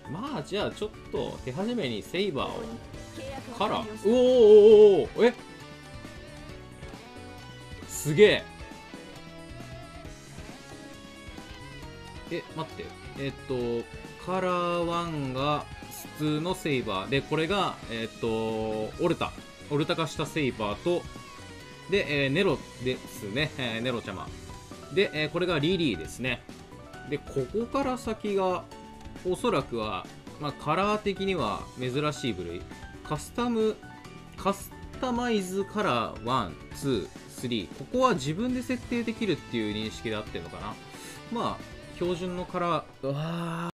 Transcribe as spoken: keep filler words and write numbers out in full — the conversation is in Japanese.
まあじゃあちょっと手始めにセイバーをカラー、おーおーおーおー、えすげえ、え待って、えっとカラーワンが普通のセイバーで、これがえっとオルタオルタ化したセイバーと、で、えーネロですね、えーネロちゃまで、えーこれがリリーですね。でここから先がおそらくは、まあ、カラー的には珍しい部類、カスタムカスタマイズカラーワン、ツー、スリー、ここは自分で設定できるっていう認識であってるのかな。まあ標準のカラー、うわー